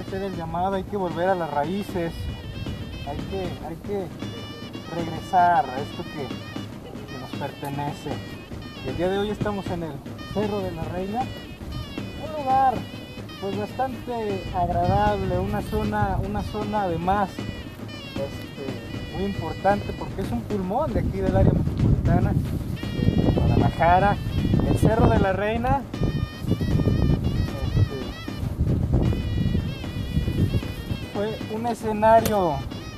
hacer el llamado, hay que volver a las raíces, hay que regresar a esto que nos pertenece. Y el día de hoy estamos en el Cerro de la Reina, un lugar pues bastante agradable, una zona además muy importante porque es un pulmón de aquí del área metropolitana de Guadalajara. El Cerro de la Reina fue un escenario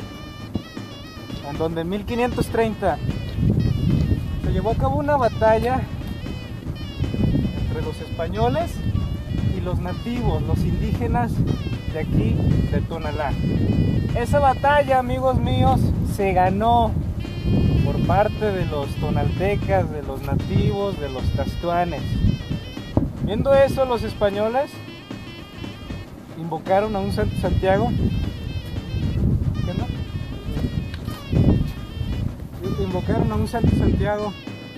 en donde en 1530 se llevó a cabo una batalla entre los españoles y los nativos, los indígenas de aquí, de Tonalá. Esa batalla, amigos míos, se ganó por parte de los tonaltecas, de los nativos, de los tastuanes. Viendo eso, los españoles invocaron a un Santo Santiago. ¿Qué no? Invocaron a un Santo Santiago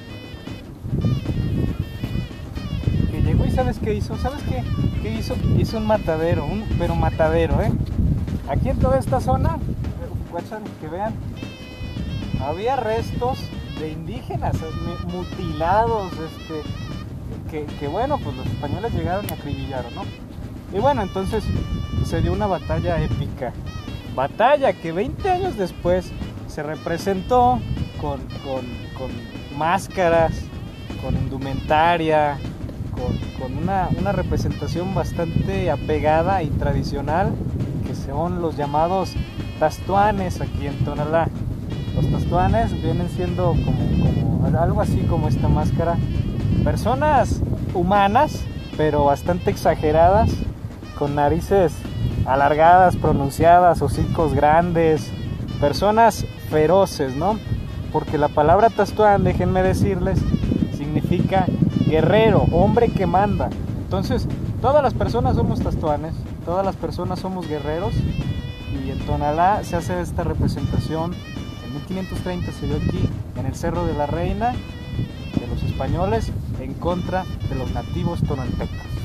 que llegó y ¿sabes qué hizo? ¿Sabes qué hizo? Hizo un matadero, pero matadero, Aquí en toda esta zona, que vean, había restos de indígenas mutilados, que bueno, pues los españoles llegaron y acribillaron, ¿no? Y bueno, entonces se dio una batalla épica, batalla que 20 años después se representó con máscaras, con indumentaria, con una representación bastante apegada y tradicional, que son los llamados tastuanes aquí en Tonalá. Los tastuanes vienen siendo como algo así como esta máscara, personas humanas pero bastante exageradas, con narices alargadas, pronunciadas, hocicos grandes, personas feroces, ¿no? Porque la palabra tastuán, déjenme decirles, significa guerrero, hombre que manda. Entonces, todas las personas somos tastuanes, todas las personas somos guerreros, y en Tonalá se hace esta representación. En 1530 se dio aquí, en el Cerro de la Reina, de los españoles en contra de los nativos tonaltecas.